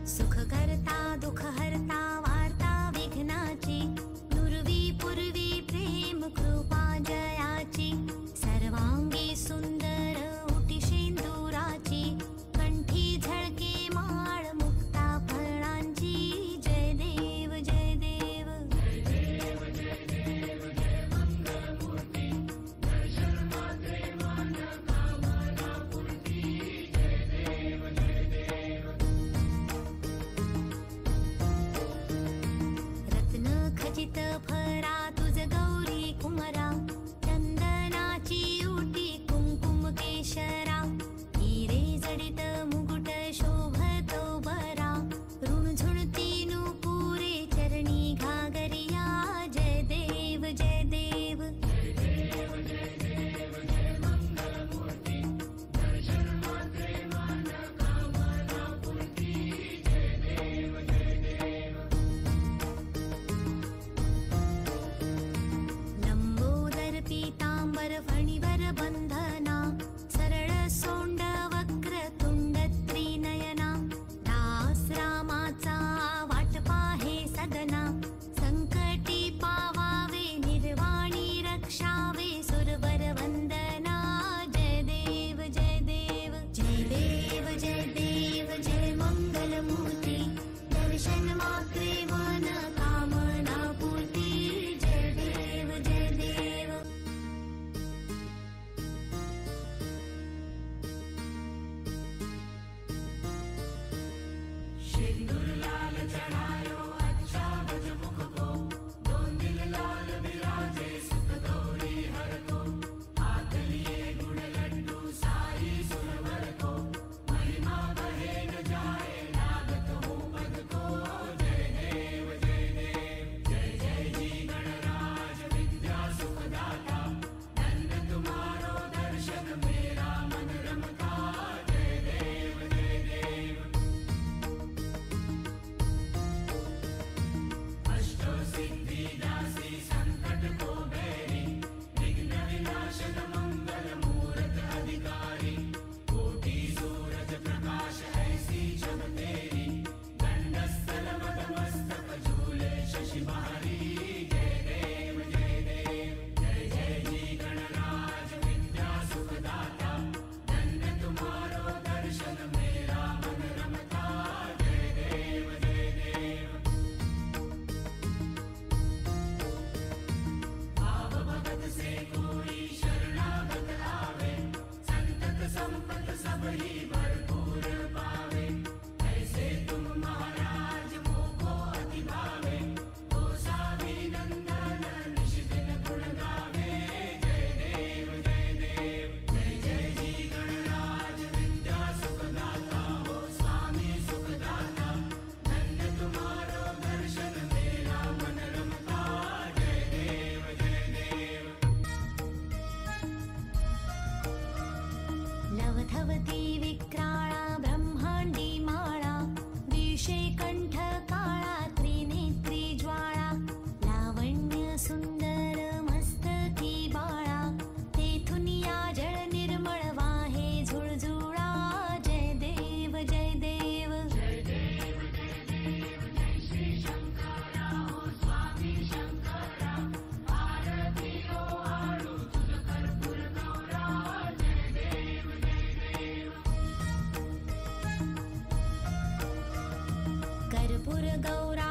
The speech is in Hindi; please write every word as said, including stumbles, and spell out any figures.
सुख करता दुःख हरता वार्ता विघ्नाची, नुरवी पूर्वी प्रेम कृपा जयाची, सर्वांगी सुंदर उटी शेंदुराची, कंठी झळके माळ मुक्ता फळांची, जय देव जय देव जय देव जय देव जय मंगलमूर्ती, दर्शन मात्रे मान कामना पूर्ती, जय देव जय देव। रत्न खचित फरा तुझ गौरी कुमरा, चंदनाची उटी कुंकुम केशरा, हिरे जडित मुकुट शोभतो बरा, ऋणझुणती नुपुरे चरणी घागरिया, जय देव जय देव जय देव जय देव जय मंगलमूर्ती, दर्शन मात्रे मान कामना पूर्ती, जय देव जय देव। लंबोदर पीतांबर फणीवर बंधना, सरळ सोंड वक्र तुंड त्रिनयना, दास रामाचा वाट पाहे सदना, संकटी पावावे निर्वाणी रक्षावे सुरवर वंदना, जय देव जय देव जय देव जय देव जय मंगलमूर्ती, दर्शन मात्रे मन कामना पूर्ती, जय देव जय देव। सिंदूर लाल चढ़ायो अच्छा गजमुख को, दोन दिल लाल विराजे सुख गौरी हर को, हाथ लिए गुण लड्डू साई सुरवर को, महिमा कहे न जाए लागत हूँ पद को, जय देव जय देव जय जय जी गणराज विद्या सुखदाता, धन्य तुम्हारो दर्शन मेरा मन रमता, जय देव जय देव। अष्टो सिद्धि दासी संकट को बैरी, विघ्न विनाशन मंगल मूरत अधिकारी, कोटि सूरज प्रकाश ऐसी जब तेरी, दंडस्थल मद मस्तक झूले शशि बहारी, जय देव जय देव जय जय जी गणराज विद्या सुखदाता, धन्य तुम्हारो दर्शन मेरा मन रमता, जय देव जय देव। भाव भगत से कोई शरणागत आवे, संतत संपत सब ही भरपूर पावे, ऐसे तुम महाराज मोको अति भावे, गोसावी नंदन निश दिन गुण गावे, जय देव जय देव जय जय जी गणराज विद्या सुखदाता, हो स्वामी सुखदाता, धन्य तुम्हारो दर्शन मेरा मन रमता, जय देव जय देव। लवधवती विक्राळा ब्रह्मांडी माळा, विषे कंठ काळा त्रिनेत्री ज्वाळा, लावण्य सुंदर मस्तकी बाळा, तेथून या जळ निर्मळ वाहे झुळझुळा, जय देव जय देव जय देव जय देव जय श्री शंकरा, हो स्वामी शंकरा, आरती ओ आळू तुझ कर्पूर गौरा, जय देव जय देव। कर्पूर गौरा